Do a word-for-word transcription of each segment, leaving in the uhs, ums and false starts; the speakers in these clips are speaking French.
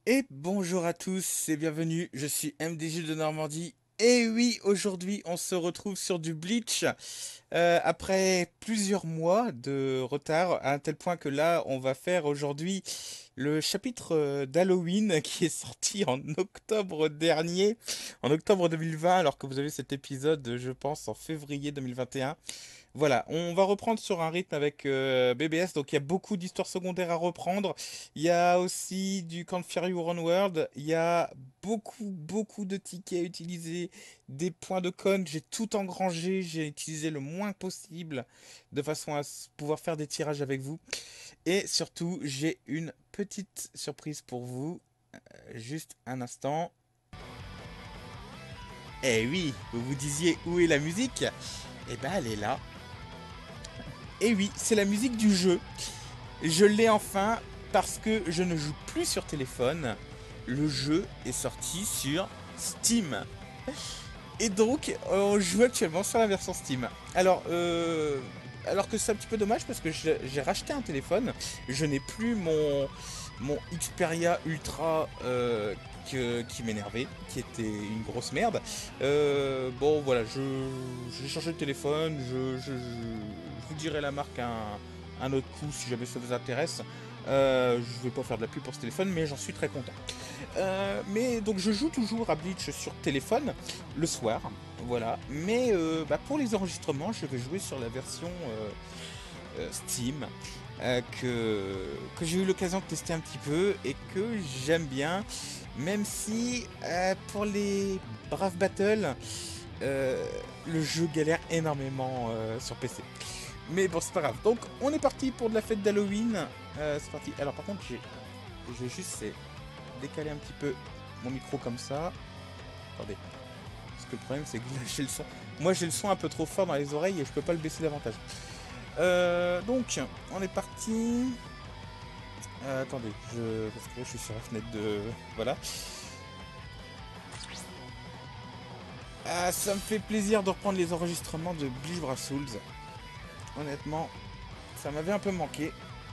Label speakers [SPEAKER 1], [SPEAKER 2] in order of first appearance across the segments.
[SPEAKER 1] Et bonjour à tous et bienvenue, je suis M D J de Normandie. Et oui, aujourd'hui on se retrouve sur du Bleach euh, après plusieurs mois de retard, à un tel point que là on va faire aujourd'hui le chapitre euh, d'Halloween qui est sorti en octobre dernier, en octobre deux mille vingt, alors que vous avez cet épisode je pense en février deux mille vingt et un. Voilà, on va reprendre sur un rythme avec euh, B B S, donc il y a beaucoup d'histoires secondaires à reprendre. Il y a aussi du Camp Fury Run World, il y a beaucoup, beaucoup de tickets à utiliser, des points de con, j'ai tout engrangé, j'ai utilisé le moins possible de façon à s- pouvoir faire des tirages avec vous. Et surtout, j'ai une petite surprise pour vous, Euh, juste un instant. Eh oui, vous vous disiez où est la musique? Eh ben elle est là. Et oui, c'est la musique du jeu. Je l'ai enfin parce que je ne joue plus sur téléphone. Le jeu est sorti sur Steam. Et donc, on joue actuellement sur la version Steam. Alors, euh, alors que c'est un petit peu dommage parce que j'ai j'ai racheté un téléphone. Je n'ai plus mon, mon Xperia Ultra euh, que- qui m'énervait, qui était une grosse merde. Euh, bon, voilà, je j'ai changé de téléphone. Je, je, je- je vous dirai la marque un, un autre coup si jamais ça vous intéresse. Euh, je vais pas faire de la pub pour ce téléphone, mais j'en suis très content. Euh, mais donc je joue toujours à Bleach sur téléphone le soir, voilà. Mais euh, bah, pour les enregistrements, je vais jouer sur la version euh, euh, Steam euh, que, que j'ai eu l'occasion de tester un petit peu et que j'aime bien, même si euh, pour les Brave Battle, euh, le jeu galère énormément euh, sur P C. Mais bon, c'est pas grave. Donc, on est parti pour de la fête d'Halloween. Euh, c'est parti. Alors, par contre, j'ai, je vais juste c'est décaler un petit peu mon micro comme ça. Attendez. Parce que le problème, c'est que là, j'ai le son. Moi, j'ai le son un peu trop fort dans les oreilles et je peux pas le baisser davantage. Euh, donc, on est parti. Euh, attendez, je... parce que là, je suis sur la fenêtre de. Voilà. Ah, ça me fait plaisir de reprendre les enregistrements de Bleach Brave Souls. Honnêtement, ça m'avait un peu manqué.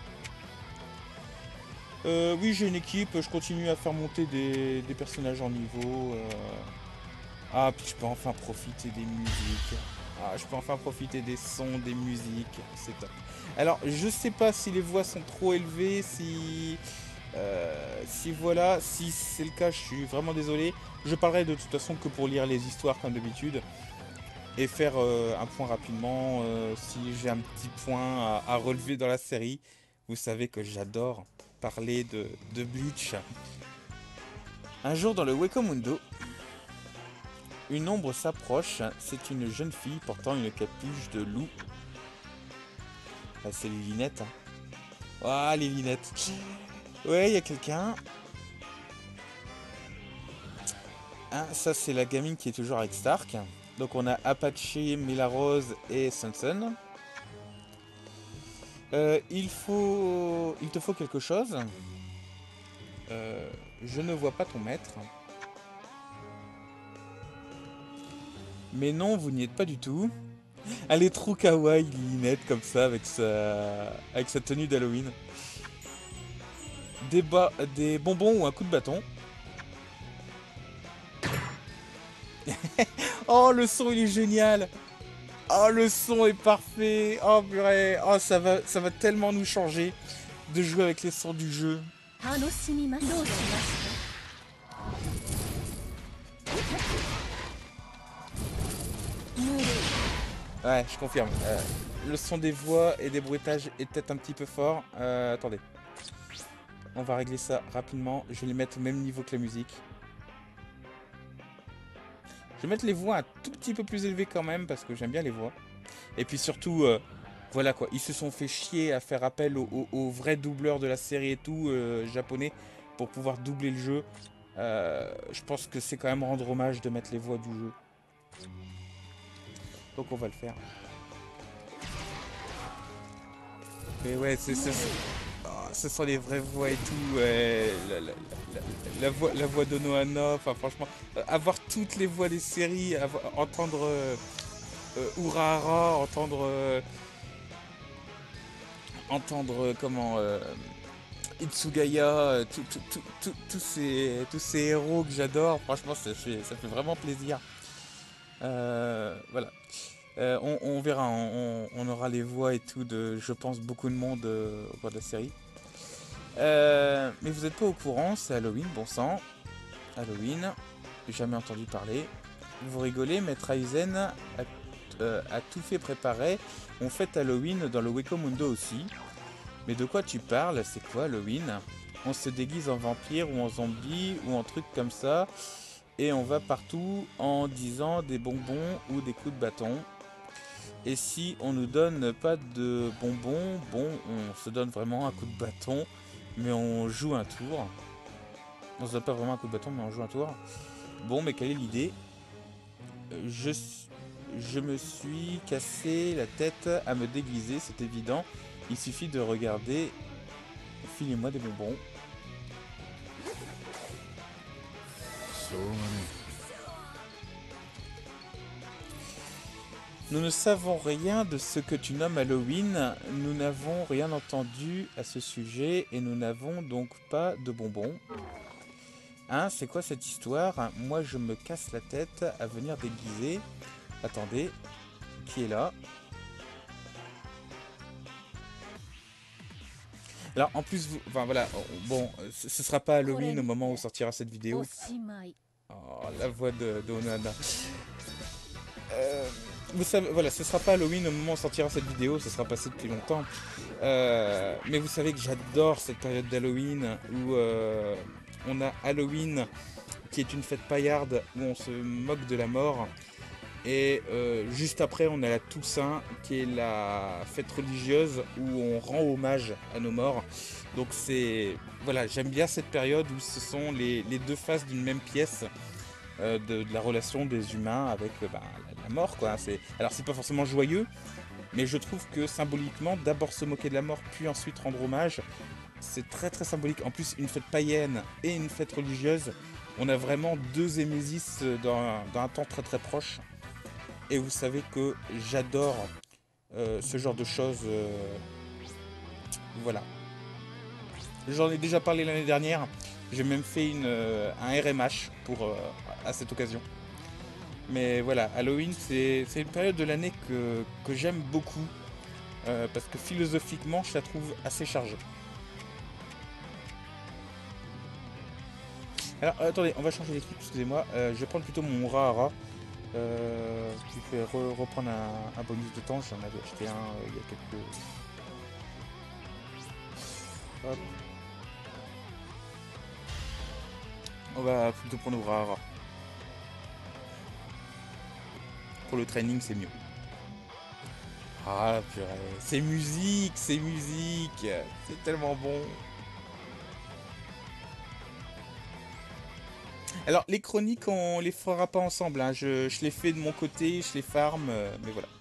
[SPEAKER 1] Euh, oui, j'ai une équipe, je continue à faire monter des, des personnages en niveau. euh, Ah, puis je peux enfin profiter des musiques. Ah, je peux enfin profiter des sons, des musiques. C'est top. Alors, je sais pas si les voix sont trop élevées, si. euh, si voilà, si c'est le cas, je suis vraiment désolé. Je parlerai de toute façon que pour lire les histoires comme d'habitude. Et faire euh, un point rapidement. euh, si j'ai un petit point à, à relever dans la série. Vous savez que j'adore parler de, de Bleach. Un jour dans le Weko Mundo, une ombre s'approche, c'est une jeune fille portant une capuche de loup. Ah, c'est les lunettes. Hein. Ah, les lunettes. Ouais, il y a quelqu'un. Ah, ça, c'est la gamine qui est toujours avec Stark. Donc, on a Apache, Milarose et Sunsun. Euh, il faut. Il te faut quelque chose. Euh, je ne vois pas ton maître. Mais non, vous n'y êtes pas du tout. Elle est trop kawaii, Linette, comme ça, avec sa, avec sa tenue d'Halloween. Des, ba... des bonbons ou un coup de bâton. Oh, le son, il est génial. Oh, le son est parfait. Oh, purée. Oh, ça va, ça va tellement nous changer de jouer avec les sons du jeu. Ouais, je confirme. Euh, le son des voix et des bruitages est peut-être un petit peu fort. Euh, attendez. On va régler ça rapidement. Je vais les mettre au même niveau que la musique. Je vais mettre les voix un tout petit peu plus élevées quand même parce que j'aime bien les voix. Et puis surtout, euh, voilà quoi, ils se sont fait chier à faire appel aux au, au vrais doubleurs de la série et tout, euh, japonais, pour pouvoir doubler le jeu. Euh, je pense que c'est quand même rendre hommage de mettre les voix du jeu. Donc on va le faire. Mais ouais, c'est c'est- c'est- ah, ce sont les vraies voix et tout. Ouais, la, la- la- la voix, la voix de Noana, enfin franchement, euh, avoir toutes les voix des séries, avoir- entendre euh, euh, Urahara, entendre, euh, entendre euh, comment, euh, Itsugaya, euh, tout- tout- tout- tout- tous ces, tous ces héros que j'adore, franchement ça fait, ça fait vraiment plaisir. Euh, voilà. Euh, on, on verra, on, on aura les voix et tout de, je pense, beaucoup de monde euh, au cours de la série. Euh, mais vous n'êtes pas au courant, c'est Halloween, bon sang. Halloween, jamais entendu parler. Vous rigolez, Maître Aizen a, euh, a tout fait préparer. On fête Halloween dans le Weko Mundo aussi. Mais de quoi tu parles? C'est quoi Halloween? On se déguise en vampire ou en zombie ou en truc comme ça. Et on va partout en disant des bonbons ou des coups de bâton. Et si on nous donne pas de bonbons, bon, on se donne vraiment un coup de bâton, mais on joue un tour. On se donne pas vraiment un coup de bâton, mais on joue un tour. Bon, mais quelle est l'idée? je, je me suis cassé la tête à me déguiser, c'est évident. Il suffit de regarder. Filez-moi des bonbons. Nous ne savons rien de ce que tu nommes Halloween, nous n'avons rien entendu à ce sujet et nous n'avons donc pas de bonbons. Hein, c'est quoi cette histoire? Moi je me casse la tête à venir déguiser. Attendez, qui est là? Alors en plus, vous, enfin voilà, bon, ce, ce sera pas Halloween au moment où sortira cette vidéo. Oh, la voix de, de Onohana. Euh, vous savez, voilà, ce sera pas Halloween au moment où sortira cette vidéo, ce sera passé depuis longtemps. Euh, mais vous savez que j'adore cette période d'Halloween où euh, on a Halloween qui est une fête paillarde où on se moque de la mort. Et euh, juste après, on a la Toussaint, qui est la fête religieuse où on rend hommage à nos morts. Donc c'est... Voilà, j'aime bien cette période où ce sont les, les deux faces d'une même pièce euh, de, de la relation des humains avec euh, bah, la, la mort, quoi. C'est... Alors c'est pas forcément joyeux, mais je trouve que symboliquement, d'abord se moquer de la mort, puis ensuite rendre hommage, c'est très très symbolique. En plus, une fête païenne et une fête religieuse, on a vraiment deux émésis dans un, dans un temps très très proche. Et vous savez que j'adore euh, ce genre de choses. Euh, voilà. J'en ai déjà parlé l'année dernière. J'ai même fait une, euh, un R M H pour, euh, à cette occasion. Mais voilà, Halloween, c'est une période de l'année que, que j'aime beaucoup. Euh, parce que philosophiquement, je la trouve assez chargée. Alors, euh, attendez, on va changer d'équipe, excusez-moi. Euh, je vais prendre plutôt mon Urahara. Euh, qui fait re reprendre un, un bonus de temps. J'en avais acheté un euh, il y a quelques... Hop. On va plutôt prendre Urahara. Pour le training, c'est mieux. Ah purée, c'est musique, c'est musique. C'est tellement bon. Alors, les chroniques, on les fera pas ensemble. Hein. Je, je les fais de mon côté, je les farm, euh, mais voilà.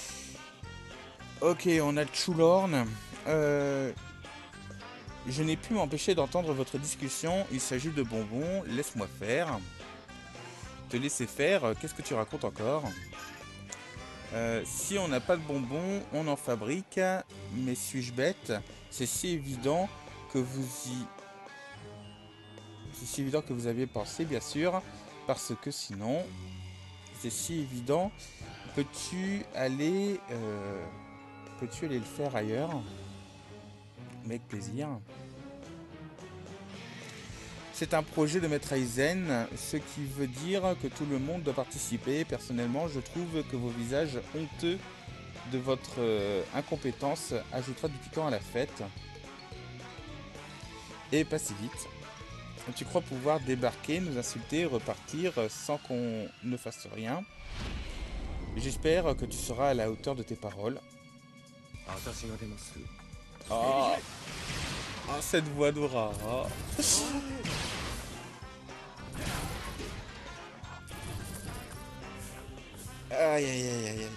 [SPEAKER 1] Ok, on a Chulorn. Euh, je n'ai pu m'empêcher d'entendre votre discussion. Il s'agit de bonbons. Laisse-moi faire. Te laisser faire. Qu'est-ce que tu racontes encore? euh, Si on n'a pas de bonbons, on en fabrique. Mais suis-je bête? C'est si évident que vous y... C'est si évident que vous aviez pensé, bien sûr. Parce que sinon... C'est si évident. Peux-tu aller... Euh... Peux-tu aller le faire ailleurs? Avec plaisir. C'est un projet de Maître Aizen, ce qui veut dire que tout le monde doit participer. Personnellement, je trouve que vos visages honteux de votre euh, incompétence ajoutera du piquant à la fête. Et pas si vite. Tu crois pouvoir débarquer, nous insulter, repartir sans qu'on ne fasse rien? J'espère que tu seras à la hauteur de tes paroles. Oh, oh cette voix d'Urahara. Aïe aïe aïe aïe.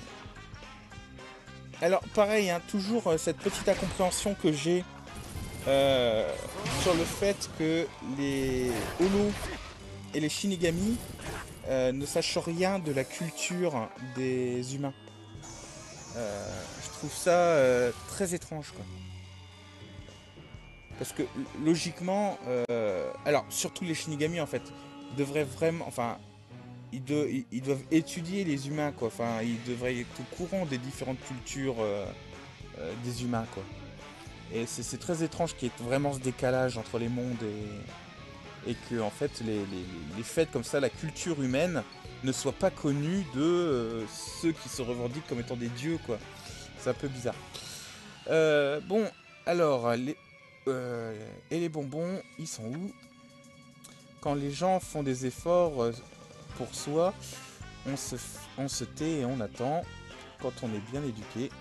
[SPEAKER 1] Alors pareil, hein, toujours euh, cette petite incompréhension que j'ai euh, sur le fait que les Holos et les Shinigami euh, ne sachent rien de la culture des humains. Euh, je trouve ça euh, très étrange, quoi. Parce que logiquement, euh, alors surtout les Shinigami en fait, devraient vraiment, enfin, ils, de, ils, ils doivent étudier les humains quoi. Enfin, ils devraient être au courant des différentes cultures euh, euh, des humains quoi. Et c'est très étrange qu'il y ait vraiment ce décalage entre les mondes et, et que en fait les, les, les fêtes comme ça, la culture humaine ne soit pas connue de euh, ceux qui se revendiquent comme étant des dieux quoi. C'est un peu bizarre. Euh, bon, alors les euh, et les bonbons, ils sont où? Quand les gens font des efforts euh, pour soi, on se, on se tait et on attend. Quand on est bien éduqué.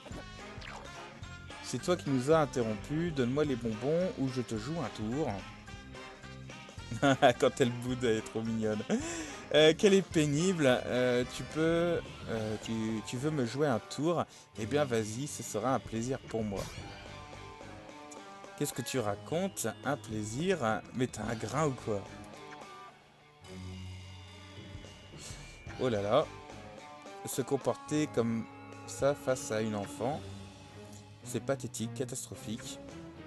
[SPEAKER 1] C'est toi qui nous as interrompu. Donne-moi les bonbons ou je te joue un tour. Quand elle boude, elle est trop mignonne. Euh, qu'elle est pénible. Euh, tu peux... euh, tu, tu veux me jouer un tour? Eh bien, vas-y, ce sera un plaisir pour moi. Qu'est-ce que tu racontes? Un plaisir? Mais t'as un grain ou quoi? Oh là là. Se comporter comme ça face à une enfant, c'est pathétique, catastrophique.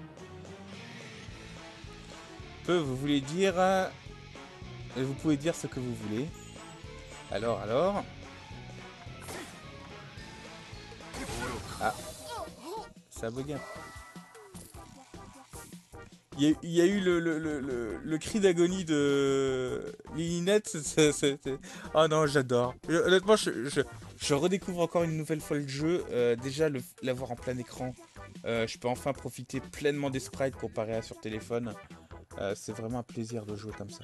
[SPEAKER 1] Peu, vous voulez dire... euh, vous pouvez dire ce que vous voulez. Alors, alors... Ah, ça a bugué. Il y, a, il y a eu le, le, le, le, le cri d'agonie de Lilinette. Oh non, j'adore. Honnêtement, je, je, je redécouvre encore une nouvelle fois le jeu. Euh, déjà, l'avoir en plein écran, euh, je peux enfin profiter pleinement des sprites comparé à sur téléphone. Euh, C'est vraiment un plaisir de jouer comme ça.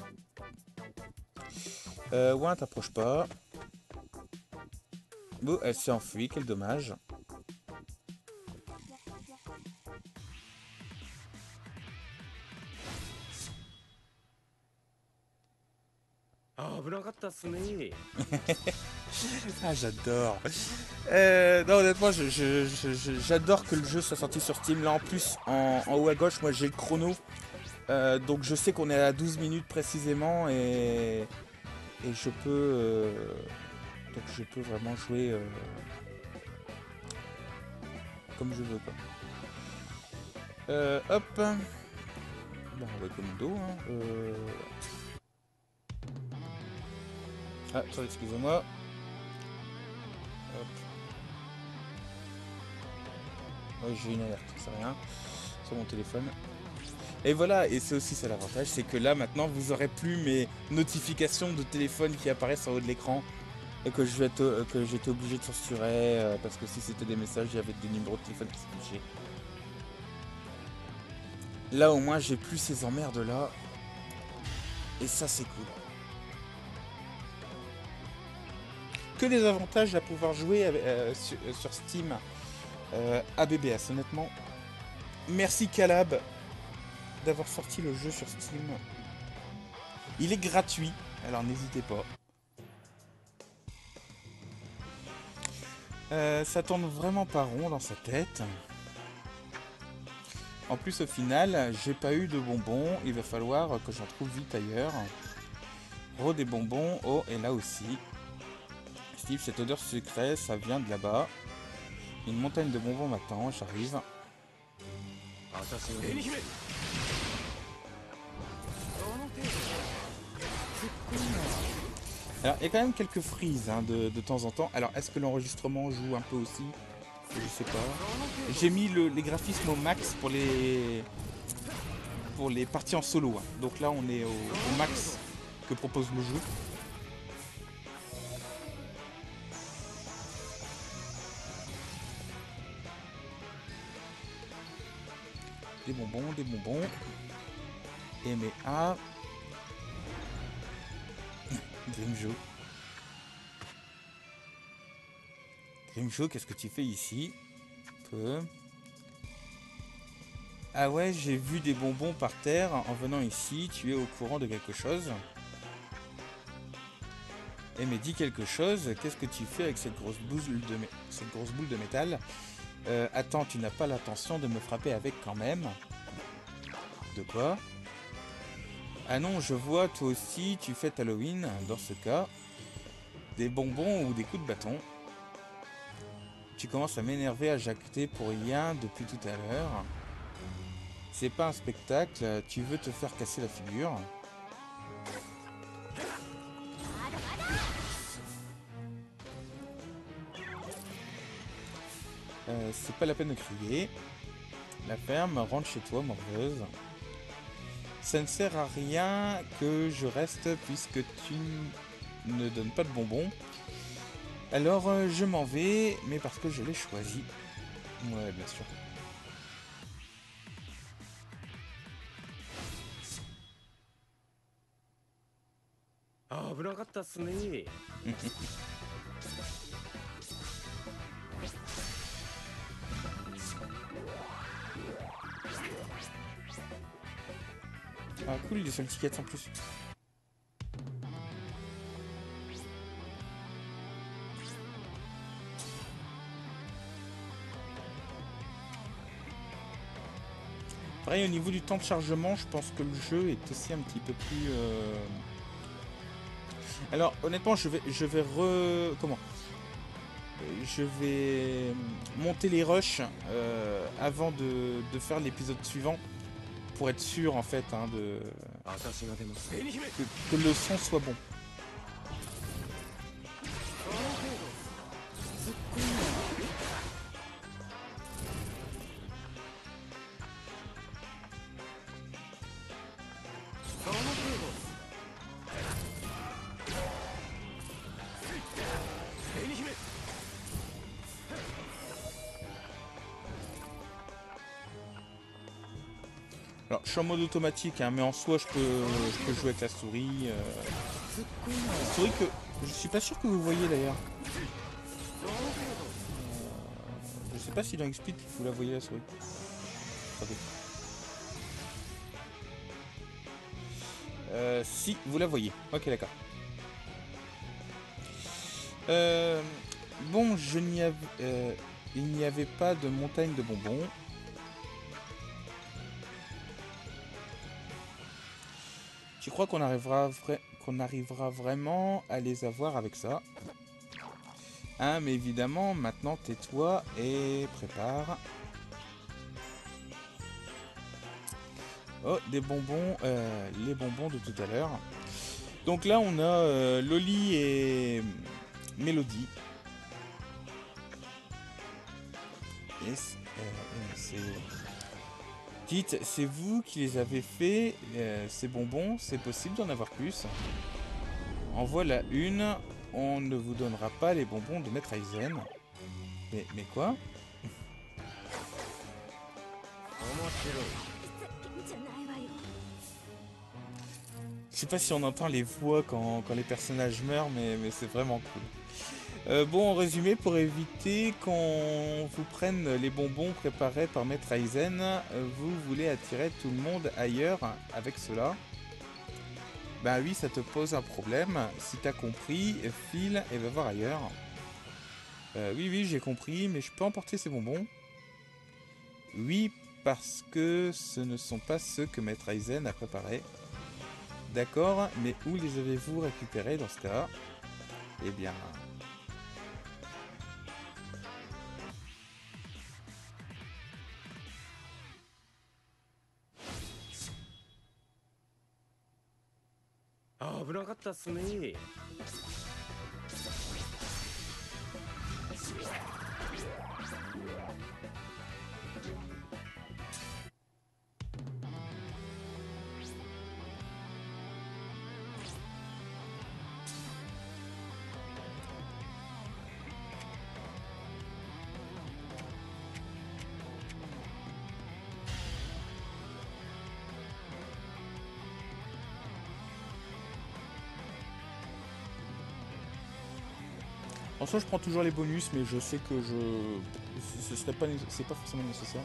[SPEAKER 1] Euh, ouais, t'approches pas. Bon, elle s'est enfuie, quel dommage. Ah, j'adore. Euh, non, honnêtement, je- je- je- je- j'adore que le jeu soit sorti sur Steam. Là, en plus, en, en haut à gauche, moi j'ai le chrono. Euh, donc, je sais qu'on est à douze minutes précisément. Et, et je peux. euh, donc, je peux vraiment jouer euh, comme je veux, quoi. Euh, hop. Bon, on va commando. Hein. Euh... Ah, attendez, excusez-moi. Hop. Ouais, j'ai une alerte, c'est rien. Sur mon téléphone. Et voilà, et c'est aussi ça l'avantage, c'est que là maintenant vous aurez plus mes notifications de téléphone qui apparaissent en haut de l'écran et que je vais être, euh, que j'étais obligé de censurer euh, parce que si c'était des messages, il y avait des numéros de téléphone qui s'affichaient. Là au moins j'ai plus ces emmerdes là et ça c'est cool. Que des avantages à pouvoir jouer avec, euh, sur, euh, sur Steam euh, à B B S honnêtement. Merci Calab d'avoir sorti le jeu sur Steam. Il est gratuit, alors n'hésitez pas. Euh, ça tourne vraiment pas rond dans sa tête. En plus, au final, j'ai pas eu de bonbons. Il va falloir que j'en trouve vite ailleurs. Oh, des bonbons. Oh, et là aussi. Steve, cette odeur sucrée, ça vient de là-bas. Une montagne de bonbons m'attend, j'arrive. Alors, il y a quand même quelques frises hein, de, de temps en temps. Alors, est-ce que l'enregistrement joue un peu aussi? Je sais pas. J'ai mis le, les graphismes au max pour les pour les parties en solo. Hein. Donc là, on est au, au max que propose le jeu. Des bonbons, des bonbons. Et mes A. Grimjo. Grimjo, qu'est-ce que tu fais ici? Peu. Ah ouais, j'ai vu des bonbons par terre en venant ici. Tu es au courant de quelque chose? Et me dis quelque chose. Qu'est-ce que tu fais avec cette grosse boule de, mé... cette grosse boule de métal? euh, Attends, tu n'as pas l'intention de me frapper avec quand même? De quoi? Ah non, je vois, toi aussi, tu fêtes Halloween. Dans ce cas, des bonbons ou des coups de bâton. Tu commences à m'énerver, à jacter pour rien depuis tout à l'heure. C'est pas un spectacle, tu veux te faire casser la figure. Euh, c'est pas la peine de crier. La ferme, rentre chez toi, morveuse. Ça ne sert à rien que je reste puisque tu ne donnes pas de bonbons. Alors euh, je m'en vais, mais parce que je l'ai choisi. Ouais, bien sûr.
[SPEAKER 2] Ah,
[SPEAKER 1] Ah cool, il est sur le ticket en plus. Pareil, au niveau du temps de chargement, je pense que le jeu est aussi un petit peu plus... Euh... Alors, honnêtement, je vais, je vais re... Comment Je vais monter les rushs euh, avant de, de faire l'épisode suivant. Pour être sûr, en fait, hein, de... Que, que le son soit bon. Alors, je suis en mode automatique, hein, mais en soi, je peux, je peux jouer avec la souris. Euh... La souris que je suis pas sûr que vous voyez d'ailleurs. Euh... Je sais pas si dans X-Speed vous la voyez la souris. Attendez. Euh, si, vous la voyez. Ok, d'accord. Euh, bon, je n'y avais, euh, il n'y avait pas de montagne de bonbons. Tu crois qu'on arrivera, vra qu'on arrivera vraiment à les avoir avec ça? Hein, mais évidemment, maintenant tais-toi et prépare. Oh, des bonbons, euh, les bonbons de tout à l'heure. Donc là, on a euh, Loli et Mélodie. Et c'est... Dites, c'est vous qui les avez fait, euh, ces bonbons, c'est possible d'en avoir plus? En voilà une, on ne vous donnera pas les bonbons de Maître Aizen. Mais, mais quoi? Je sais pas si on entend les voix quand, quand les personnages meurent, mais, mais c'est vraiment cool. Euh, bon, en résumé, pour éviter qu'on vous prenne les bonbons préparés par Maître Aizen, vous voulez attirer tout le monde ailleurs avec cela. Bah oui, ça te pose un problème. Si t'as compris, file et va voir ailleurs. Euh, oui, oui, j'ai compris, mais je peux emporter ces bonbons? Oui, parce que ce ne sont pas ceux que Maître Aizen a préparés. D'accord, mais où les avez-vous récupérés dans ce cas? Eh bien...
[SPEAKER 2] Ah,
[SPEAKER 1] En soi, je prends toujours les bonus, mais je sais que je... Ce serait pas... C'est pas forcément nécessaire.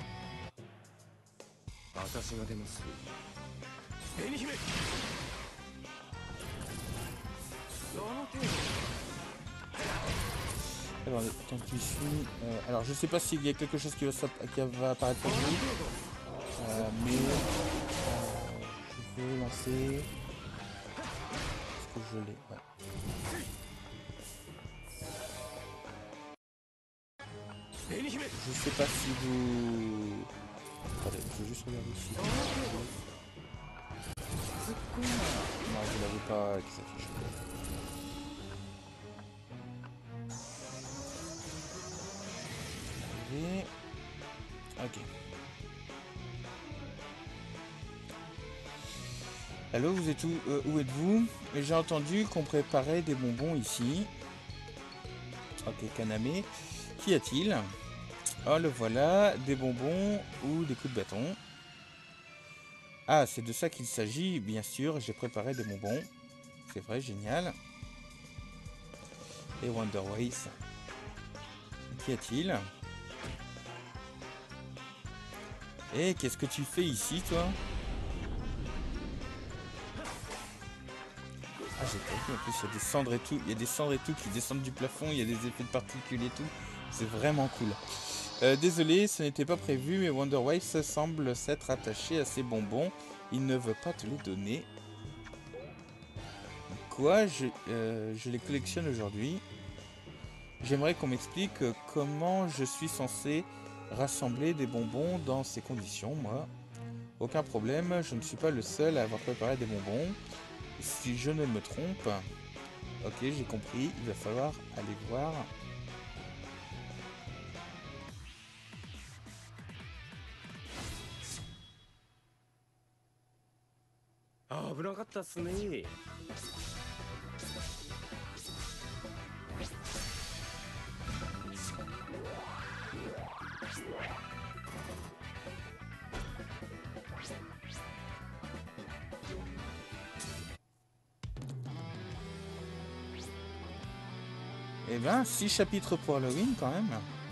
[SPEAKER 1] Alors, tant que j'y suis... Euh, alors, je sais pas s'il y a quelque chose qui va, qui va apparaître pour vous. Euh, mais... Euh, je vais lancer... Est-ce que je l'ai? Ouais. Je sais pas si vous... Attendez, je vais juste regarder ici. Non, vous l'avez pas qui s'affiche. Allez. Ok. Allô, vous êtes où, euh, où êtes-vous? J'ai entendu qu'on préparait des bonbons ici. Ok, Kaname. Qu'y a-t-il? Oh, le voilà. Des bonbons ou des coups de bâton. Ah, c'est de ça qu'il s'agit. Bien sûr, j'ai préparé des bonbons. C'est vrai, génial. Et Wonderways. Qu'y a-t-il? Eh, qu'est-ce que tu fais ici, toi? Ah, j'ai pas vu, en plus il y a des cendres et tout, il y a des cendres et tout qui descendent du plafond, il y a des effets de particules et tout, c'est vraiment cool. Euh, désolé, ce n'était pas prévu, mais Wonderwise semble s'être attaché à ses bonbons, il ne veut pas te les donner. Quoi? Je, euh, je les collectionne aujourd'hui. J'aimerais qu'on m'explique comment je suis censé rassembler des bonbons dans ces conditions, moi. Aucun problème, je ne suis pas le seul à avoir préparé des bonbons. Si je ne me trompe... Ok, j'ai compris, il va falloir aller voir.
[SPEAKER 2] Ah, 危なかったっすね。
[SPEAKER 1] Eh ben, six chapitres pour Halloween quand même.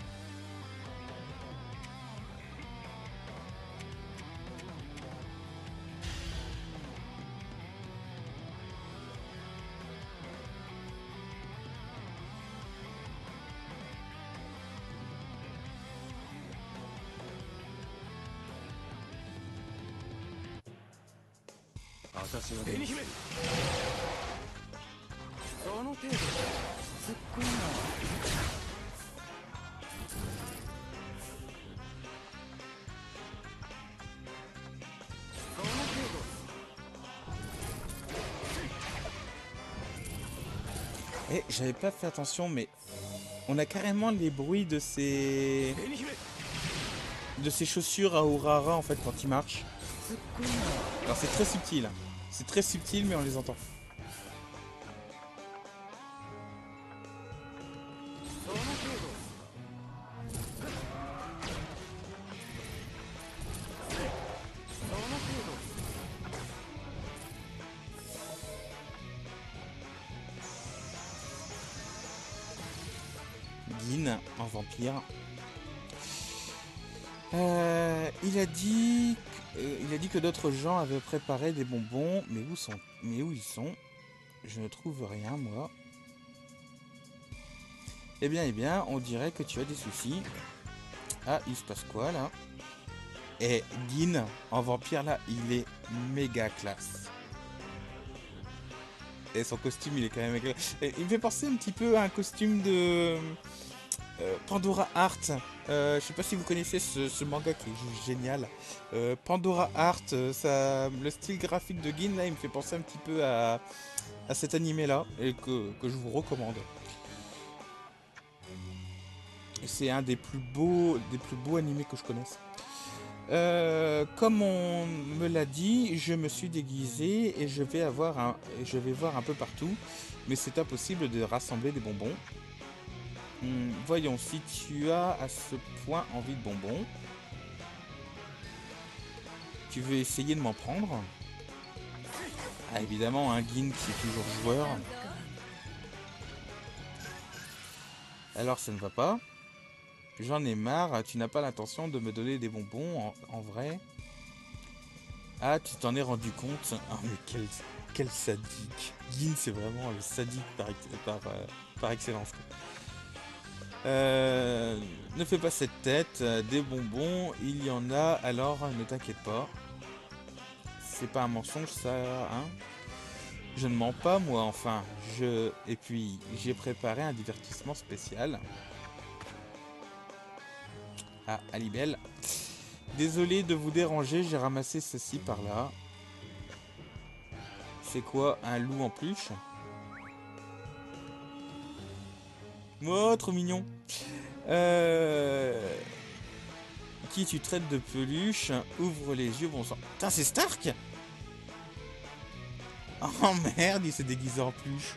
[SPEAKER 1] Eh, j'avais pas fait attention, mais on a carrément les bruits de ces de ces chaussures à Urara en fait quand ils marchent. Alors c'est très subtil, c'est très subtil, mais on les entend. Gin, un vampire. Euh, il a dit, euh, il a dit que d'autres gens avaient préparé des bonbons, mais où sont, mais où ils sont? Je ne trouve rien, moi. Eh bien, eh bien, on dirait que tu as des soucis. Ah, il se passe quoi là? Et Gin, en vampire là, il est méga classe. Et son costume, il est quand même méga... Et il me fait penser un petit peu à un costume de euh, Pandora Art. Euh, je sais pas si vous connaissez ce, ce manga qui est génial. Euh, Pandora Art, euh, ça, le style graphique de Gin là, il me fait penser un petit peu à, à cet animé là, et que, que je vous recommande. C'est un des plus beaux, des plus beaux animés que je connaisse. Euh, comme on me l'a dit, je me suis déguisé et je vais avoir un, je vais voir un peu partout, mais c'est impossible de rassembler des bonbons. Hum, voyons si tu as à ce point envie de bonbons. Tu veux essayer de m'en prendre? Ah évidemment, un Gin qui est toujours joueur. Alors ça ne va pas. J'en ai marre, tu n'as pas l'intention de me donner des bonbons en, en vrai. Ah, tu t'en es rendu compte. Ah mais quel, quel sadique. Gin c'est vraiment le sadique par, par, euh, par excellence. Euh, ne fais pas cette tête, des bonbons, il y en a, alors ne t'inquiète pas. C'est pas un mensonge ça, hein? Je ne mens pas moi, enfin. Je... Et puis, j'ai préparé un divertissement spécial. Ah, Alibel. Désolé de vous déranger, j'ai ramassé ceci par là. C'est quoi, un loup en peluche? Oh, trop mignon. Euh... Qui tu traites de peluche? Ouvre les yeux, bon sang. Putain, c'est Stark? Oh merde, il s'est déguisé en peluche.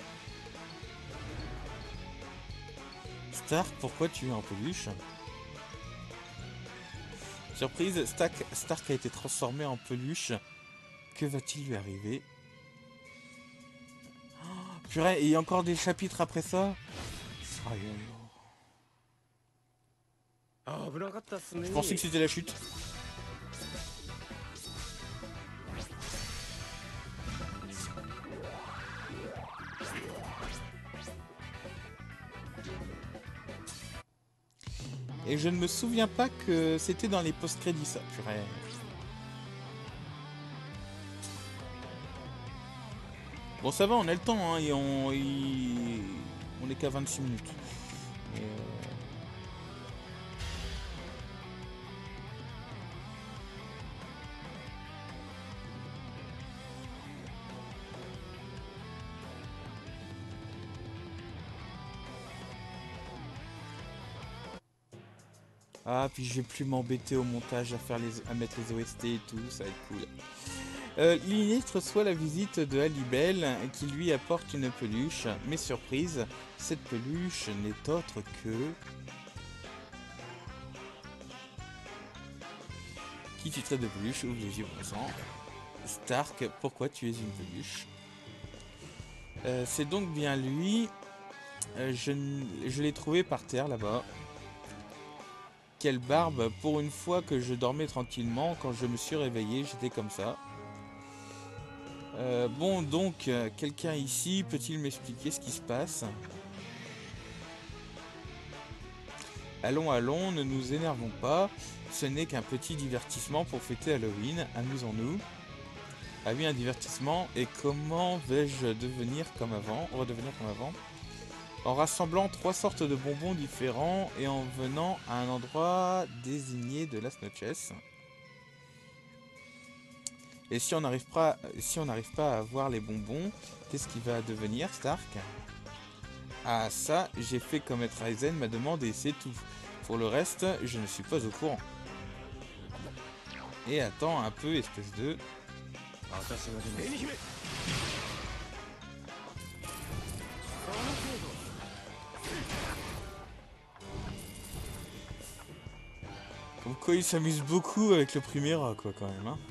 [SPEAKER 1] Stark, pourquoi tu es en peluche? Surprise, Stark, Stark a été transformé en peluche. Que va-t-il lui arriver? Oh, purée, il y a encore des chapitres après ça? Aïe, aïe, aïe. Je pensais que c'était la chute. Et je ne me souviens pas que c'était dans les post-crédits, ça, purée. Bon, ça va, on a le temps, hein, et on, y... on est qu'à vingt-six minutes. Et euh... Ah, puis je vais plus m'embêter au montage à faire les, à mettre les O S T et tout, ça va être cool. Euh, Lilith reçoit la visite de Alibel qui lui apporte une peluche, mais surprise, cette peluche n'est autre que... Qui tu traites de peluche? Ouvre les yeux présents. Stark, pourquoi tu es une peluche? euh, C'est donc bien lui. Euh, je je l'ai trouvé par terre là-bas. Quelle barbe, pour une fois que je dormais tranquillement, quand je me suis réveillé, j'étais comme ça. Euh, bon, donc, euh, quelqu'un ici, peut-il m'expliquer ce qui se passe? Allons, allons, ne nous énervons pas. Ce n'est qu'un petit divertissement pour fêter Halloween. Amusons-nous. Ah oui, un divertissement. Et comment vais-je devenir comme avant? On va devenir comme avant. En rassemblant trois sortes de bonbons différents et en venant à un endroit désigné de Las Noches. Et si on n'arrive pas, si on n'arrive pas à avoir les bonbons, qu'est-ce qui va devenir, Stark? Ah ça, j'ai fait comme Maître Aizen m'a demandé, c'est tout. Pour le reste, je ne suis pas au courant. Et attends un peu, espèce de... Comme quoi il s'amuse beaucoup avec le Primera, quoi, quand même, hein.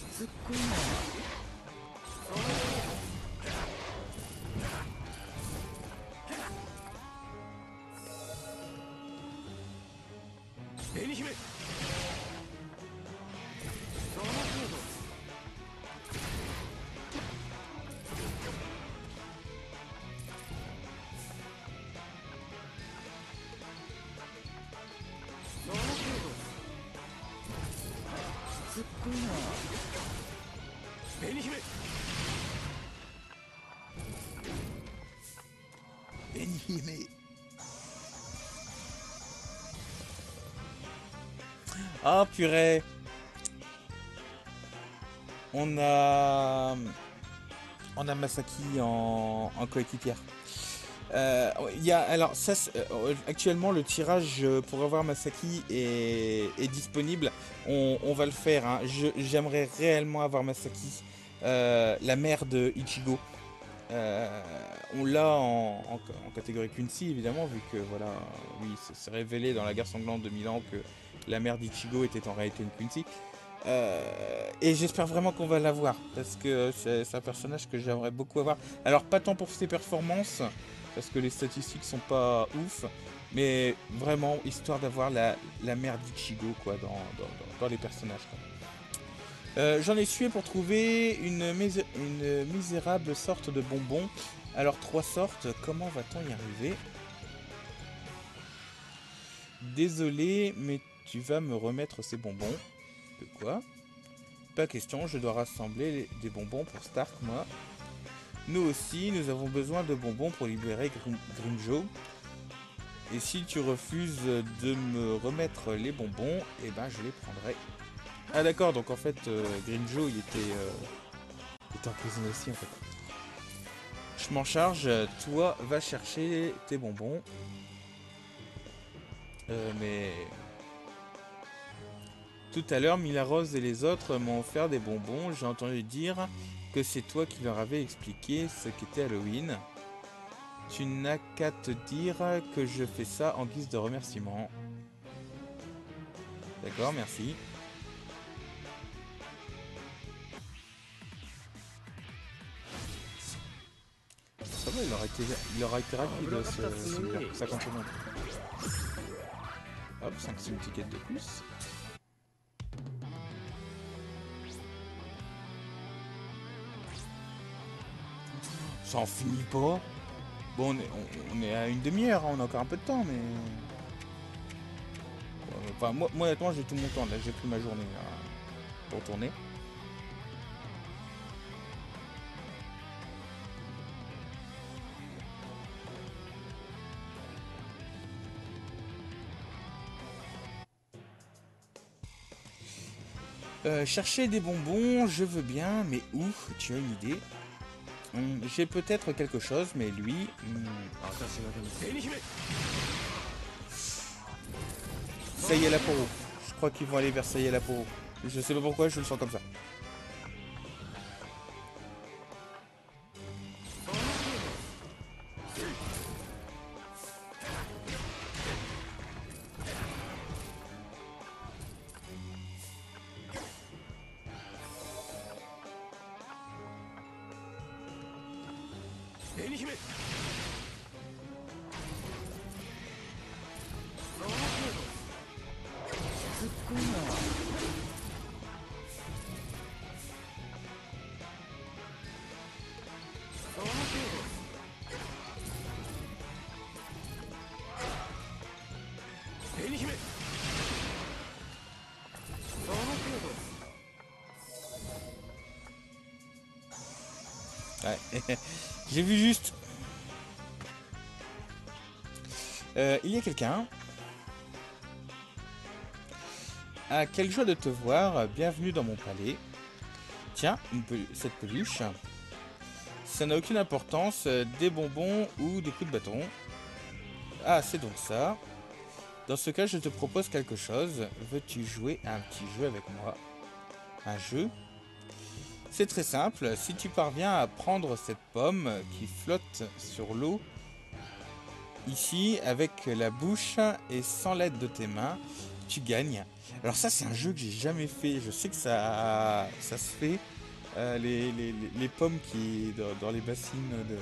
[SPEAKER 1] Ah purée. On a... On a Masaki en, en coéquipière. Euh, y a, alors ça, euh, actuellement le tirage pour avoir Masaki est, est disponible. On, on va le faire. Hein. J'aimerais réellement avoir Masaki, euh, la mère de Ichigo. Euh, on l'a en, en, en catégorie Quincy évidemment, vu que voilà, oui, c'est révélé dans la guerre sanglante de Milan que la mère d'Ichigo était en réalité une Quincy. Euh, et j'espère vraiment qu'on va l'avoir parce que c'est un personnage que j'aimerais beaucoup avoir. Alors pas tant pour ses performances parce que les statistiques sont pas ouf, mais vraiment histoire d'avoir la, la mère d'Ichigo quoi dans, dans, dans, dans les personnages. Euh, J'en ai sué pour trouver une, misé une misérable sorte de bonbon. Alors trois sortes, comment va-t-on y arriver? Désolé, mais tu vas me remettre ces bonbons. De quoi? Pas question, je dois rassembler des bonbons pour Stark, moi. Nous aussi, nous avons besoin de bonbons pour libérer Grim Grimjo. Et si tu refuses de me remettre les bonbons, eh ben je les prendrai. Ah d'accord, donc en fait, euh, Green Joe, il était, euh, il était emprisonné aussi en fait. Je m'en charge, toi va chercher tes bonbons. Euh, mais... Tout à l'heure, Mila Rose et les autres m'ont offert des bonbons. J'ai entendu dire que c'est toi qui leur avais expliqué ce qu'était Halloween. Tu n'as qu'à te dire que je fais ça en guise de remerciement. D'accord, merci. Ça va, il aura été, il aura été rapide ce celui-là, cinquante secondes. Hop, cinq tickets de plus. Ça en finit pas. Bon, on est, on, on est à une demi-heure, hein, on a encore un peu de temps, mais... Enfin, moi, moi honnêtement, j'ai tout mon temps, là, j'ai pris ma journée là, pour tourner. Euh, chercher des bonbons, je veux bien, mais où? Tu as une idée? hum, J'ai peut-être quelque chose, mais lui... Hum... Sayalaporo. Je crois qu'ils vont aller vers Sayalaporo. Je sais pas pourquoi, je le sens comme ça. Ouais. J'ai vu juste. Euh, il y a quelqu'un. Ah, quelle joie de te voir. Bienvenue dans mon palais. Tiens, une pel- cette peluche. Ça n'a aucune importance. Des bonbons ou des coups de bâton. Ah, c'est donc ça. Dans ce cas, je te propose quelque chose. Veux-tu jouer à un petit jeu avec moi? Un jeu? C'est très simple. Si tu parviens à prendre cette pomme qui flotte sur l'eau, ici, avec la bouche et sans l'aide de tes mains, tu gagnes. Alors ça, c'est un jeu que j'ai jamais fait. Je sais que ça, ça se fait. Euh, les, les, les, les pommes qui dans, dans les bassines de...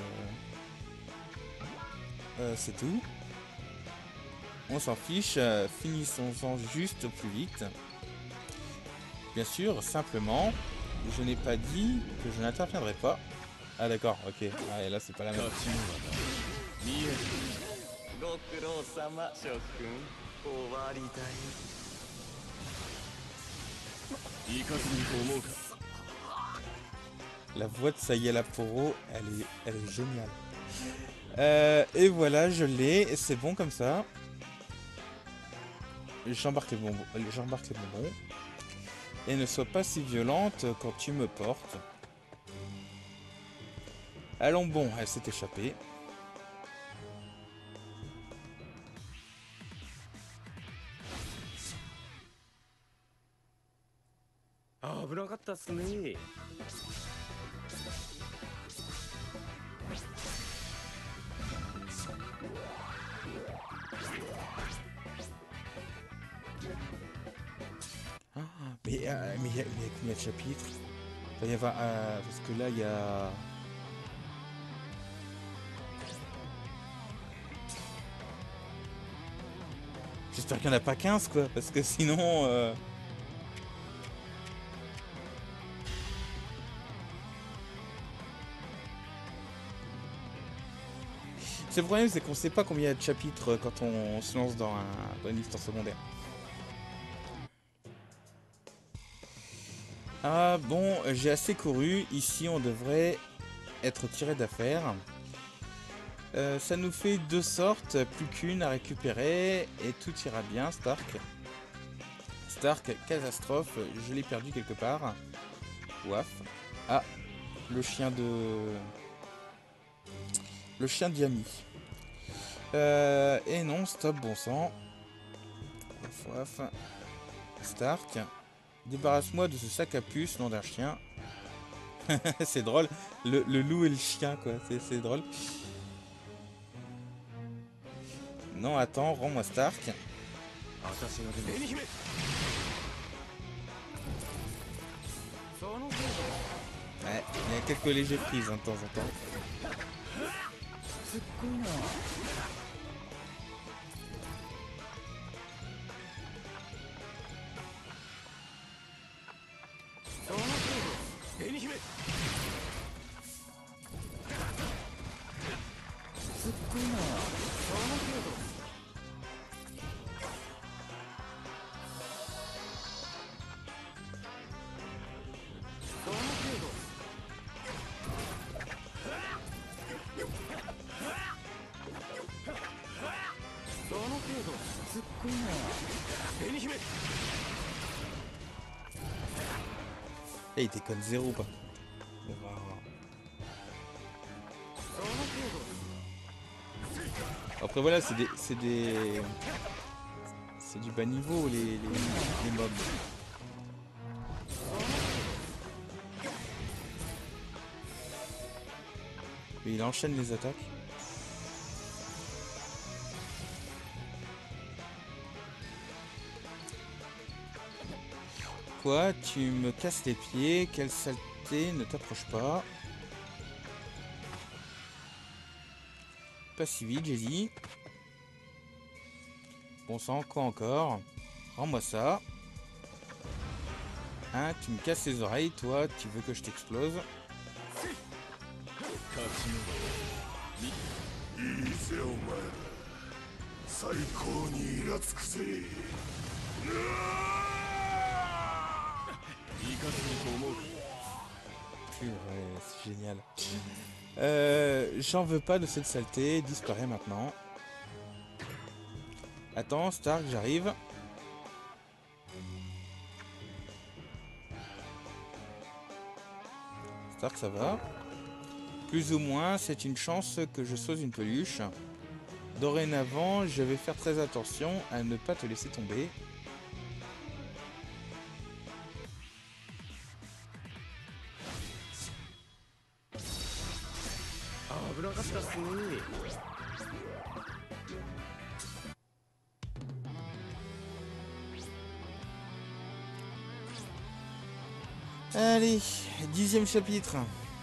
[SPEAKER 1] Euh, c'est tout. On s'en fiche. Euh, finissons-en juste plus vite. Bien sûr, simplement, je n'ai pas dit que je n'interviendrai pas. Ah d'accord, ok. Ah, et là, c'est pas la même. La voix de Sayalaporo, elle est, elle est géniale. Euh, et voilà, je l'ai, et c'est bon comme ça. J'embarque les bonbons. J'embarque les bonbons. Et ne sois pas si violente quand tu me portes. Allons bon, elle s'est échappée.
[SPEAKER 2] Ah, 危なかったっすね。
[SPEAKER 1] Ah, mais euh, mais il y, a mais combien de chapitres? Il va y avoir... Euh, parce que là, il y a... J'espère qu'il n'y en a pas quinze, quoi. Parce que sinon... Euh... C'est le problème, c'est qu'on sait pas combien il y a de chapitres quand on se lance dans, un, dans une histoire secondaire. Ah bon, j'ai assez couru. Ici, on devrait être tiré d'affaire. Euh, ça nous fait deux sortes, plus qu'une à récupérer et tout ira bien. Stark. Stark, catastrophe, je l'ai perdu quelque part. Ouaf. Ah, le chien de... Le chien d'Yami. Euh, et non, stop, bon sang. Ouaf, ouaf. Stark. Débarrasse-moi de ce sac à puce, nom d'un chien. C'est drôle. Le, le loup et le chien, quoi. C'est drôle. Non, attends, rends-moi Stark. Ouais, il y a quelques légers prises hein, de temps en temps. Et il déconne zéro pas. On va... Après voilà, c'est des, c'est des, c'est du bas niveau les, les, les mobs. Mais il enchaîne les attaques. Quoi? Tu me casses les pieds? Quelle saleté, ne t'approche pas. Pas si vite, j'ai dit. Bon sang, quoi encore? Rends-moi ça. Hein, tu me casses les oreilles, toi, tu veux que je t'explose? Purée, c'est génial. Euh, j'en veux pas de cette saleté, disparaît maintenant. Attends, Stark, j'arrive. Stark, ça va. Plus ou moins, c'est une chance que je sois une peluche. Dorénavant, je vais faire très attention à ne pas te laisser tomber. Allez, dixième chapitre.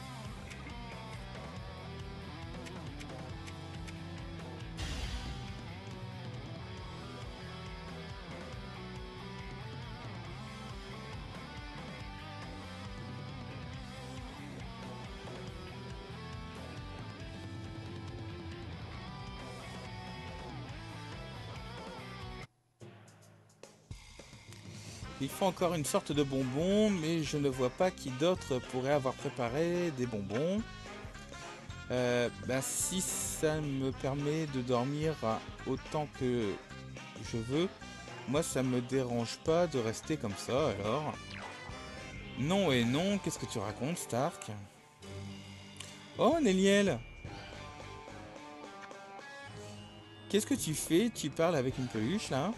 [SPEAKER 1] Il faut encore une sorte de bonbon, mais je ne vois pas qui d'autre pourrait avoir préparé des bonbons. Euh, ben si ça me permet de dormir autant que je veux, moi ça me dérange pas de rester comme ça alors. Non et non, qu'est-ce que tu racontes, Stark? Oh, Néliel! Qu'est-ce que tu fais? Tu parles avec une peluche là?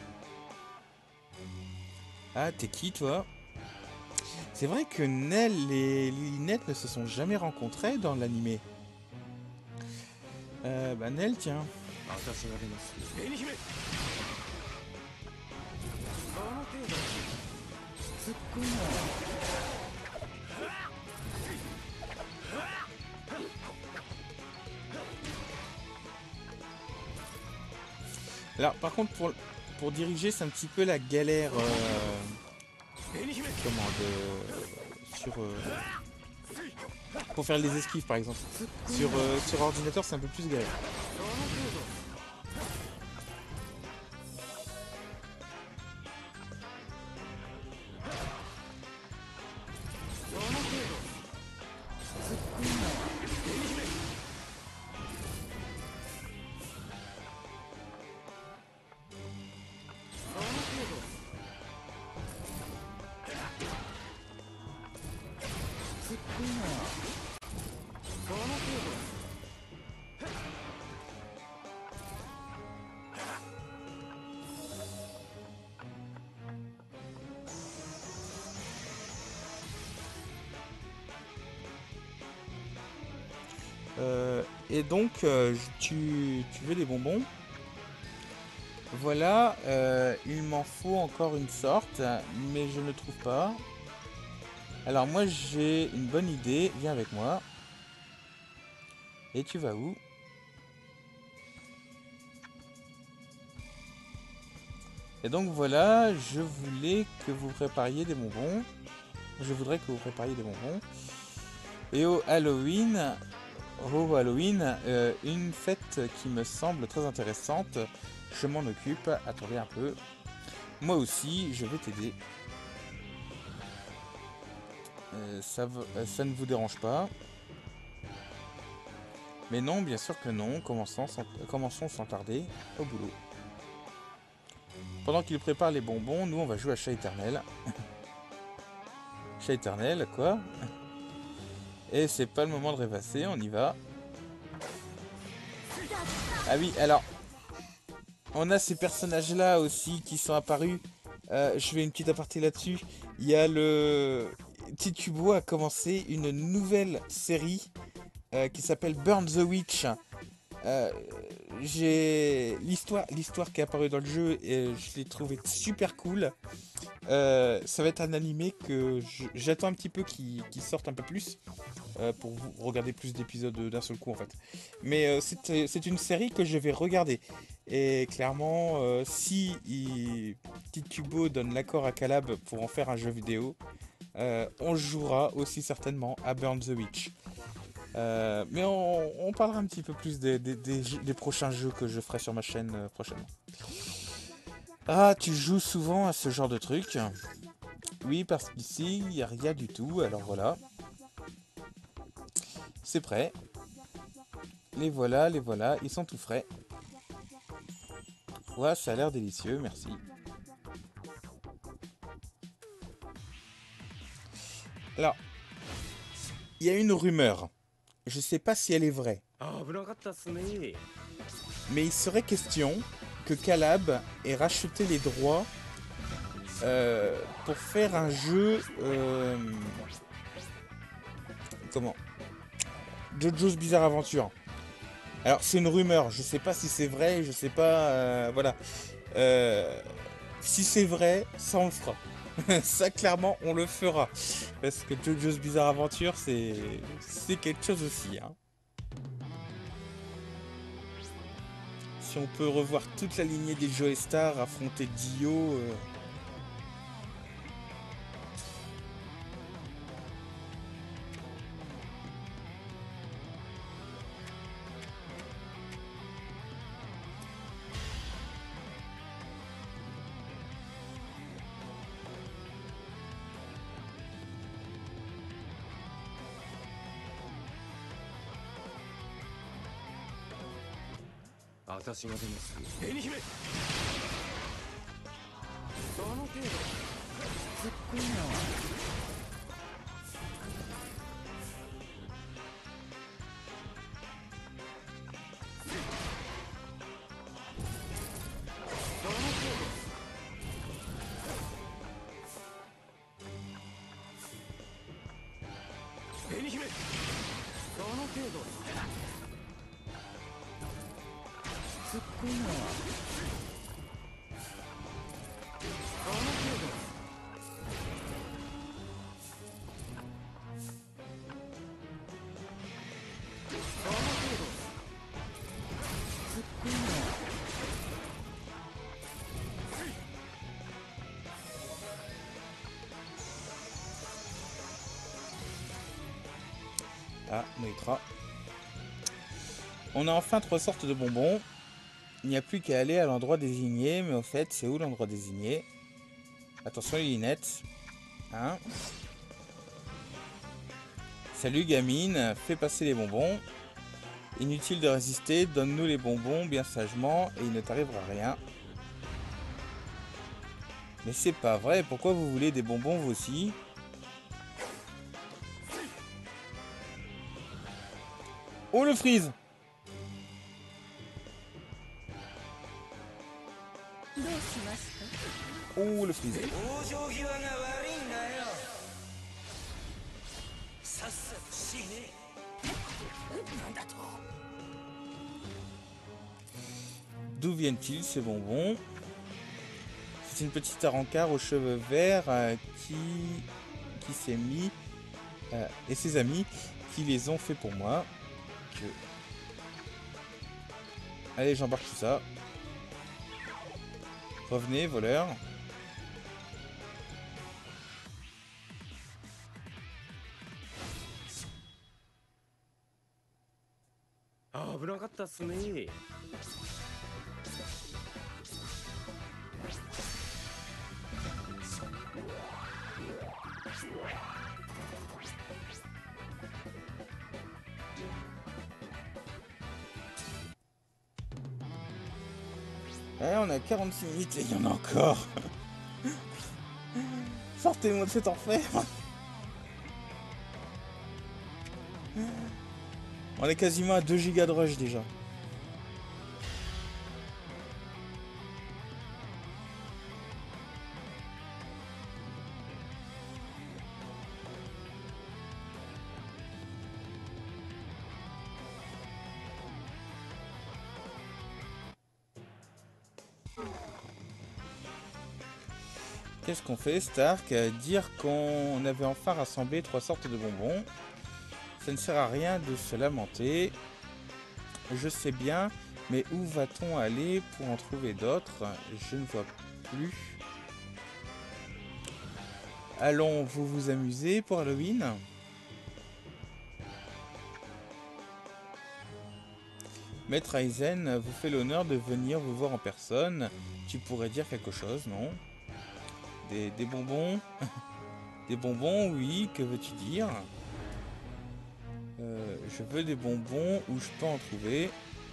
[SPEAKER 1] Ah, t'es qui toi? C'est vrai que Nell et Lynette ne se sont jamais rencontrés dans l'animé. Euh, bah Nell, tiens. Alors, par contre, pour, pour diriger, c'est un petit peu la galère. Euh, comment de, sur euh, pour faire les esquives, par exemple. Sur, euh, sur ordinateur, c'est un peu plus galère. Euh, et donc, euh, tu, tu veux des bonbons? Voilà, euh, il m'en faut encore une sorte, mais je ne trouve pas. Alors moi j'ai une bonne idée, viens avec moi. Et tu vas où? Et donc voilà, je voulais que vous prépariez des bonbons. Je voudrais que vous prépariez des bonbons. Et au Halloween, au Halloween, euh, une fête qui me semble très intéressante. Je m'en occupe. Attendez un peu. Moi aussi, je vais t'aider. Euh, ça, ça ne vous dérange pas? Mais non, bien sûr que non. Commençons sans, commençons sans tarder au boulot. Pendant qu'il prépare les bonbons, nous on va jouer à Chat Éternel. Chat Éternel, quoi. Et c'est pas le moment de rêvasser, on y va. Ah oui, alors, on a ces personnages-là aussi qui sont apparus. Euh, je fais une petite aparté là-dessus. Il y a le... Titubo a commencé une nouvelle série euh, qui s'appelle Burn the Witch. Euh, j'ai l'histoire, l'histoire qui est apparue dans le jeu et je l'ai trouvé super cool. Euh, ça va être un animé que je- j'attends un petit peu qu'il qu'il sorte un peu plus euh, pour vous regarder plus d'épisodes d'un seul coup en fait. Mais euh, c'est c'est une série que je vais regarder et clairement euh, si il, Titubo donne l'accord à Calab pour en faire un jeu vidéo, euh, on jouera aussi certainement à Burn the Witch. Euh, mais on, on parlera un petit peu plus des, des, des, des prochains jeux que je ferai sur ma chaîne euh, prochainement. Ah, tu joues souvent à ce genre de truc? Oui, parce qu'ici, il n'y a rien du tout, alors voilà. C'est prêt. Les voilà, les voilà, ils sont tout frais. Ouais, ça a l'air délicieux, merci. Alors, il y a une rumeur. Je sais pas si elle est vraie.
[SPEAKER 2] あー危なかったっすね。
[SPEAKER 1] Mais il serait question que Calab ait racheté les droits euh, pour faire un jeu... Euh, comment JoJo's Bizarre Adventure. Alors c'est une rumeur, je sais pas si c'est vrai, je sais pas... euh, voilà. Euh, si c'est vrai, ça on le fera. Ça clairement on le fera. Parce que JoJo's Bizarre Adventure c'est c'est quelque chose aussi. Hein. Si on peut revoir toute la lignée des Joe Star affronter Dio... Euh,
[SPEAKER 2] 私が出ます紅姫その程度すっごいなその程度紅姫その程度すっごいなその程度その程度すっごいな
[SPEAKER 1] Ah, Moitra. On a enfin trois sortes de bonbons. Il n'y a plus qu'à aller à l'endroit désigné, mais au fait, c'est où l'endroit désigné? Attention les lunettes. Hein? Salut gamine, fais passer les bonbons. Inutile de résister, donne-nous les bonbons bien sagement et il ne t'arrivera rien. Mais c'est pas vrai, pourquoi vous voulez des bonbons vous aussi? Oh le freeze! Oh le freeze! D'où viennent-ils ces bonbons? C'est une petite arancard aux cheveux verts euh, qui, qui s'est mis euh, et ses amis qui les ont fait pour moi. Que... Allez, j'embarque tout ça. Revenez, voleurs.
[SPEAKER 2] Ah, 危なかったっすね。
[SPEAKER 1] Ouais, on a quarante-six minutes et il y en a encore. Sortez-moi de cet enfer. On est quasiment à deux gigas de rush déjà. Qu'est-ce qu'on fait, Stark? Dire qu'on avait enfin rassemblé trois sortes de bonbons. Ça ne sert à rien de se lamenter. Je sais bien, mais où va-t-on aller pour en trouver d'autres? Je ne vois plus. Allons, vous vous amuser pour Halloween? Maître Aizen vous fait l'honneur de venir vous voir en personne. Tu pourrais dire quelque chose, non? Des, des bonbons? Des bonbons, oui, que veux-tu dire? euh, Je veux des bonbons où je peux en trouver.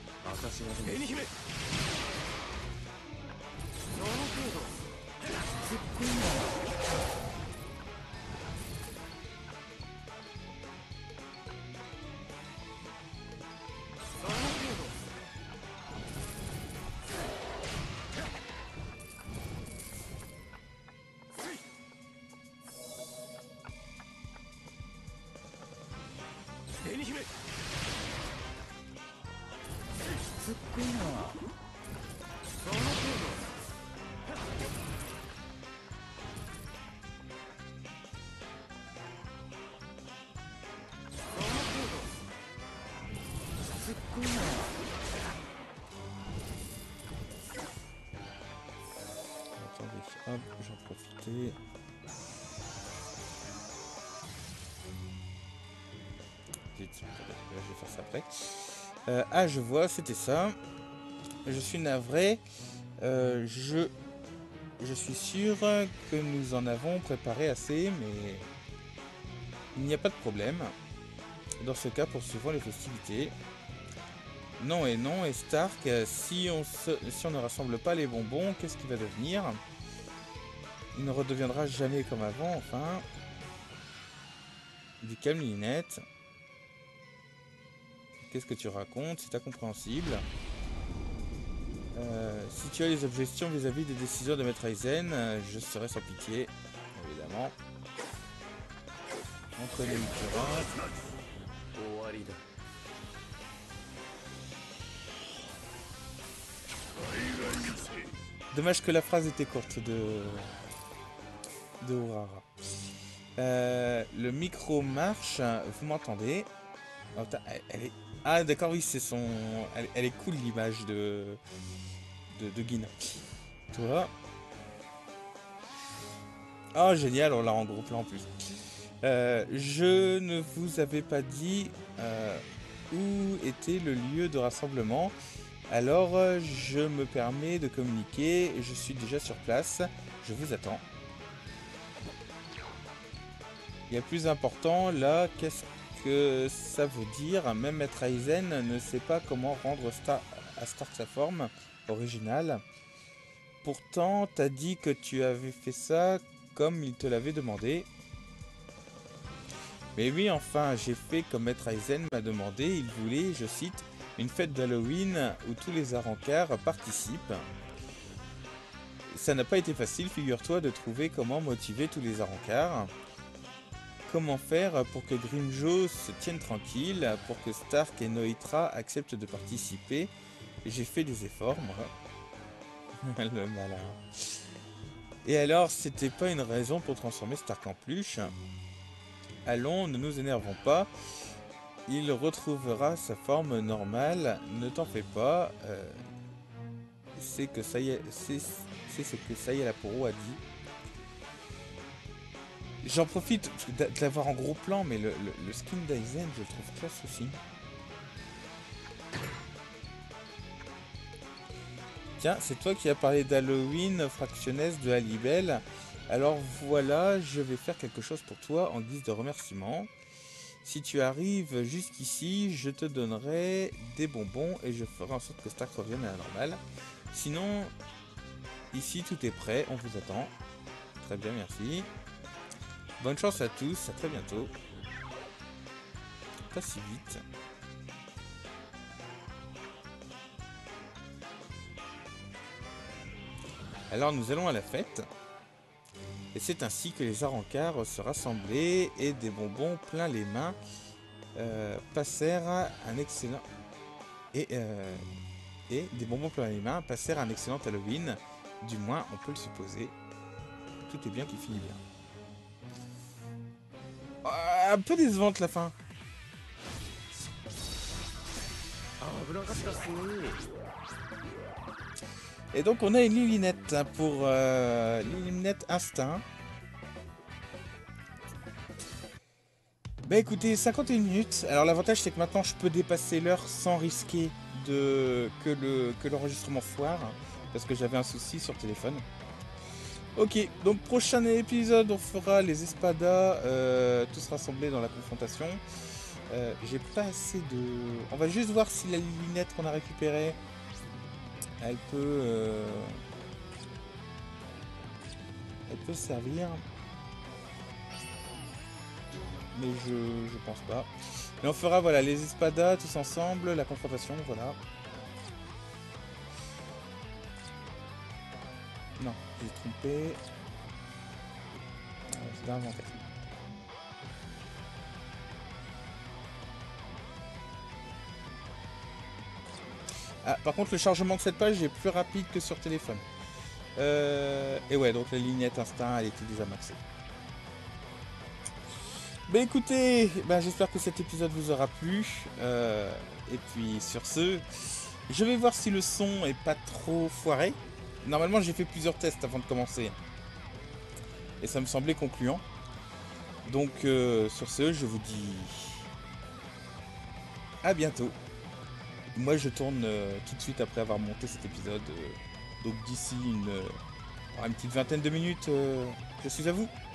[SPEAKER 1] Attendez, hop, j'en profite. Je vais faire ça après. Euh, ah, je vois, c'était ça. Je suis navré. Euh, je, je suis sûr que nous en avons préparé assez, mais il n'y a pas de problème. Dans ce cas, poursuivons les festivités. Non et non, et Stark, si on, se, si on ne rassemble pas les bonbons, qu'est-ce qui va devenir? Il ne redeviendra jamais comme avant, enfin. Du calme, Linette. Qu'est-ce que tu racontes? C'est incompréhensible. Euh, si tu as des objections vis-à-vis des décisions de Maître Aizen, je serai sans pitié, évidemment. On connaît Mikura. Dommage que la phrase était courte de, de Urara. Euh, le micro marche, vous m'entendez? Oh, elle, elle est... Ah d'accord, oui, c'est son... Elle, elle est cool l'image de... de, de Gin. Toi. Oh génial, on l'a en gros plan en plus. Euh, je ne vous avais pas dit euh, où était le lieu de rassemblement. Alors je me permets de communiquer. Je suis déjà sur place. Je vous attends. Il y a plus important là, qu'est-ce que ça veut dire? Même Maître Aizen ne sait pas comment rendre Star à Stark sa forme originale. Pourtant, t'as dit que tu avais fait ça comme il te l'avait demandé. Mais oui, enfin, j'ai fait comme Maître Aizen m'a demandé. Il voulait, je cite, une fête d'Halloween où tous les Arrancars participent. Ça n'a pas été facile, figure-toi, de trouver comment motiver tous les Arrancars. comment faire pour que Grimjaw se tienne tranquille, pour que Stark et Noitra acceptent de participer. J'ai fait des efforts, moi. Le malin. Et alors, c'était pas une raison pour transformer Stark en peluche. Allons, ne nous énervons pas. Il retrouvera sa forme normale. Ne t'en fais pas. Euh, c'est que ça y est, c'est ce que Sayalaporo a dit. J'en profite de l'avoir en gros plan, mais le, le, le skin d'Aizen, je le trouve classe aussi. Tiens, c'est toi qui as parlé d'Halloween, fractionnesse de Halibel. Alors voilà, je vais faire quelque chose pour toi en guise de remerciement. Si tu arrives jusqu'ici, je te donnerai des bonbons et je ferai en sorte que Stark revienne à la normale. Sinon, ici tout est prêt, on vous attend. Très bien, merci. Bonne chance à tous, à très bientôt. Pas si vite. Alors nous allons à la fête. Et c'est ainsi que les Arrancars se rassemblaient et des bonbons plein les mains euh, passèrent un excellent... Et, euh, et des bonbons plein les mains passèrent un excellent Halloween. Du moins, on peut le supposer. Tout est bien qui finit bien. Euh, un peu décevante la fin. Et donc on a une Lilinette pour euh, Lilinette Instinct. Bah écoutez, cinquante et une minutes. Alors l'avantage c'est que maintenant je peux dépasser l'heure sans risquer de que le que l'enregistrement foire. Parce que j'avais un souci sur téléphone. Ok, donc prochain épisode on fera les espadas euh, tous rassemblés dans la confrontation. Euh, J'ai pas assez de... On va juste voir si la Lilinette qu'on a récupérée elle peut euh... elle peut servir, mais je, je pense pas. Mais on fera voilà les espadas tous ensemble, la confrontation, voilà. Non, j'ai trompé. C'est inventaire. Ah, par contre, le chargement de cette page est plus rapide que sur téléphone. Euh, et ouais, donc la lignette instinct, elle était déjà maxée. Bah écoutez, bah, j'espère que cet épisode vous aura plu. Euh, et puis sur ce, je vais voir si le son est pas trop foiré. Normalement, j'ai fait plusieurs tests avant de commencer. Et ça me semblait concluant. Donc euh, sur ce, je vous dis à bientôt. Moi je tourne euh, tout de suite après avoir monté cet épisode. Euh, donc d'ici une, euh, une petite vingtaine de minutes, euh, je suis à vous.